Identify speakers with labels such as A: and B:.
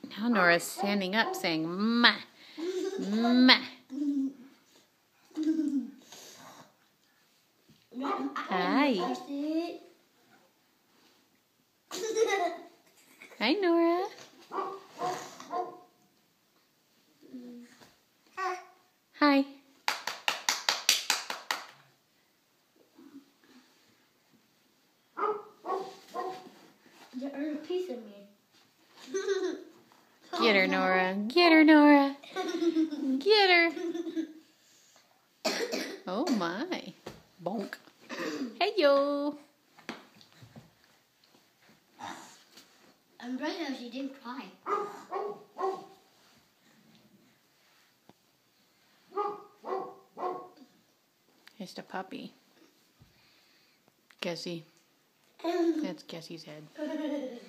A: Now Nora's standing up saying, "Ma, ma." Hi. Hi, Nora. Hi.
B: You earned a piece of me.
A: Get her, Nora. Get her, Nora. Get her. Oh, my. Bonk. Hey, yo.
B: I'm glad that she didn't cry.
A: Just a puppy. Gessie. That's Gessie's head.